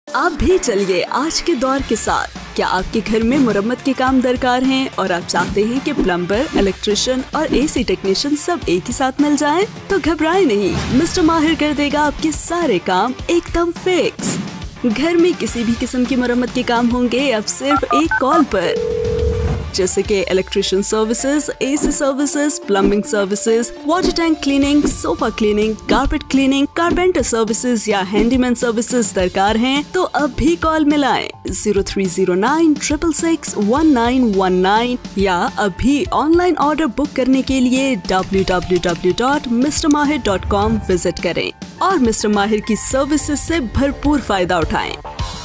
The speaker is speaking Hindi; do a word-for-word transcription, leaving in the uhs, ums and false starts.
आप भी चलिए आज के दौर के साथ। क्या आपके घर में मुरम्मत के काम दरकार हैं और आप चाहते हैं कि प्लम्बर, इलेक्ट्रिशियन और एसी टेक्नीशियन सब एक ही साथ मिल जाएं? तो घबराएं नहीं, मिस्टर माहिर कर देगा आपके सारे काम एकदम फिक्स। घर में किसी भी किस्म की मुरम्मत के काम होंगे अब सिर्फ एक कॉल पर, जैसे कि electrician services, AC services, plumbing services, water tank cleaning, sofa cleaning, carpet cleaning, carpenter services या हैंडीमैन सर्विसेज दरकार हैं तो अब भी कॉल मिलाएं zero three zero nine triple six one nine one nine या अभी ऑनलाइन ऑर्डर बुक करने के लिए W W W dot mister Mahir dot com visit करें और मिस्टर माहिर की सर्विसेज से भरपूर फायदा उठाएं।